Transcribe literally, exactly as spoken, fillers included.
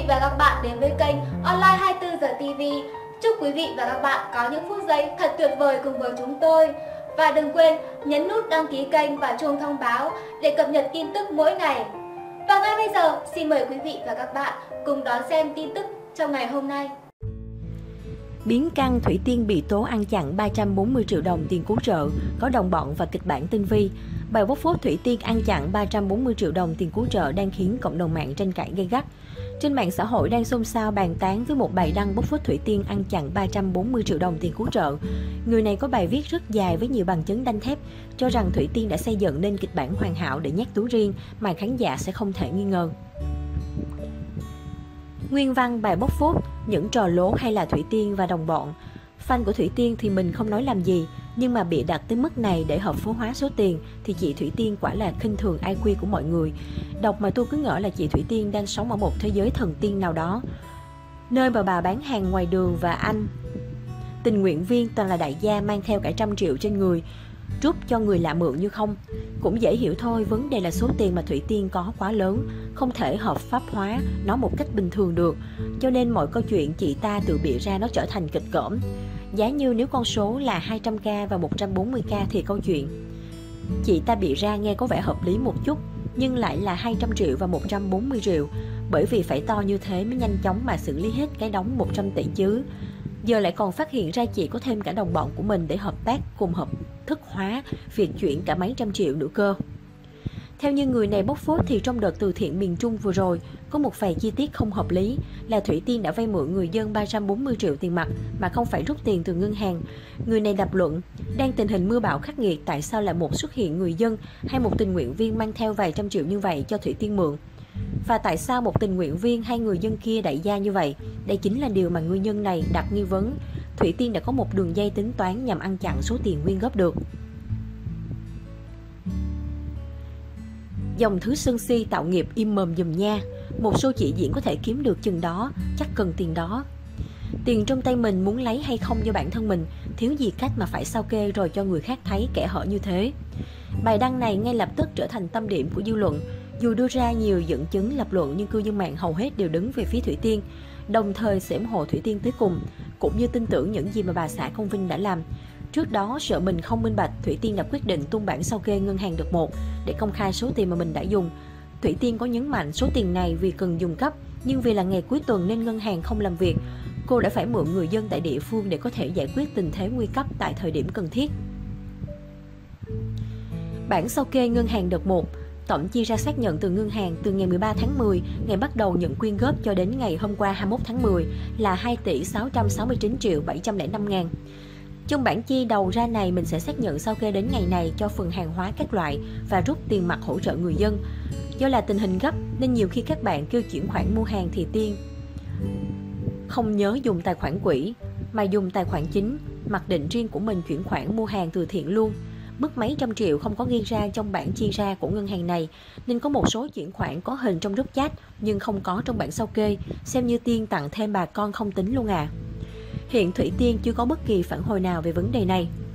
và các bạn đến với kênh Online hai mươi tư giờ ti vi. Chúc quý vị và các bạn có những phút giây thật tuyệt vời cùng với chúng tôi. Và đừng quên nhấn nút đăng ký kênh và chuông thông báo để cập nhật tin tức mỗi ngày. Và ngay bây giờ, xin mời quý vị và các bạn cùng đón xem tin tức trong ngày hôm nay. Biến căn Thủy Tiên bị tố ăn chặn ba trăm bốn mươi triệu đồng tiền cứu trợ, có đồng bọn và kịch bản tinh vi. Bài bóc phốt Thủy Tiên ăn chặn ba trăm bốn mươi triệu đồng tiền cứu trợ đang khiến cộng đồng mạng tranh cãi gay gắt. Trên mạng xã hội đang xôn xao bàn tán với một bài đăng bóc phốt Thủy Tiên ăn chặn ba trăm bốn mươi triệu đồng tiền cứu trợ. Người này có bài viết rất dài với nhiều bằng chứng đanh thép, cho rằng Thủy Tiên đã xây dựng nên kịch bản hoàn hảo để nhét túi riêng mà khán giả sẽ không thể nghi ngờ. Nguyên văn bài bóc phốt, những trò lố hay là Thủy Tiên và đồng bọn. Fan của Thủy Tiên thì mình không nói làm gì, nhưng mà bịa đặt tới mức này để hợp phố hóa số tiền thì chị Thủy Tiên quả là khinh thường i kiu của mọi người. Đọc mà tôi cứ ngỡ là chị Thủy Tiên đang sống ở một thế giới thần tiên nào đó, nơi mà bà bán hàng ngoài đường và anh tình nguyện viên toàn là đại gia mang theo cả trăm triệu trên người, rút cho người lạ mượn như không. Cũng dễ hiểu thôi, vấn đề là số tiền mà Thủy Tiên có quá lớn, không thể hợp pháp hóa nó một cách bình thường được, cho nên mọi câu chuyện chị ta tự bịa ra nó trở thành kịch cỡm. Giá như nếu con số là hai trăm k và một trăm bốn mươi k thì câu chuyện chị ta bịa ra nghe có vẻ hợp lý một chút, nhưng lại là hai trăm triệu và một trăm bốn mươi triệu, bởi vì phải to như thế mới nhanh chóng mà xử lý hết cái đống một trăm tỷ chứ. Giờ lại còn phát hiện ra chị có thêm cả đồng bọn của mình để hợp tác cùng hợp thức hóa việc chuyển cả mấy trăm triệu nữa cơ. Theo như người này bóc phốt thì trong đợt từ thiện miền Trung vừa rồi, có một vài chi tiết không hợp lý là Thủy Tiên đã vay mượn người dân ba trăm bốn mươi triệu tiền mặt mà không phải rút tiền từ ngân hàng. Người này lập luận, đang tình hình mưa bão khắc nghiệt, tại sao lại một xuất hiện người dân hay một tình nguyện viên mang theo vài trăm triệu như vậy cho Thủy Tiên mượn? Và tại sao một tình nguyện viên hay người dân kia đại gia như vậy? Đây chính là điều mà người nhân này đặt nghi vấn. Thủy Tiên đã có một đường dây tính toán nhằm ăn chặn số tiền quyên góp được. Dòng thứ sân si tạo nghiệp im mồm giùm nha. Một show chị diễn có thể kiếm được chừng đó, chắc cần tiền đó. Tiền trong tay mình muốn lấy hay không do bản thân mình, thiếu gì cách mà phải sao kê rồi cho người khác thấy kẻ hở như thế. Bài đăng này ngay lập tức trở thành tâm điểm của dư luận. Dù đưa ra nhiều dẫn chứng lập luận nhưng cư dân mạng hầu hết đều đứng về phía Thủy Tiên, đồng thời sẽ ủng hộ Thủy Tiên tới cùng, cũng như tin tưởng những gì mà bà xã Công Vinh đã làm. Trước đó, sợ mình không minh bạch, Thủy Tiên đã quyết định tung bản sao kê ngân hàng đợt một để công khai số tiền mà mình đã dùng. Thủy Tiên có nhấn mạnh số tiền này vì cần dùng cấp, nhưng vì là ngày cuối tuần nên ngân hàng không làm việc. Cô đã phải mượn người dân tại địa phương để có thể giải quyết tình thế nguy cấp tại thời điểm cần thiết. Bản sao kê ngân hàng đợt một, tổng chi ra xác nhận từ ngân hàng từ ngày mười ba tháng mười, ngày bắt đầu nhận quyên góp cho đến ngày hôm qua hai mươi mốt tháng mười là hai tỷ sáu trăm sáu mươi chín triệu bảy trăm lẻ năm ngàn. Trong bản chi đầu ra này mình sẽ xác nhận sao kê đến ngày này cho phần hàng hóa các loại và rút tiền mặt hỗ trợ người dân. Do là tình hình gấp nên nhiều khi các bạn kêu chuyển khoản mua hàng thì Tiên không nhớ dùng tài khoản quỹ mà dùng tài khoản chính, mặc định riêng của mình chuyển khoản mua hàng từ thiện luôn. Mức mấy trăm triệu không có ghi ra trong bản chi ra của ngân hàng này, nên có một số chuyển khoản có hình trong group chat nhưng không có trong bản sao kê, xem như Tiên tặng thêm bà con không tính luôn à. Hiện Thủy Tiên chưa có bất kỳ phản hồi nào về vấn đề này.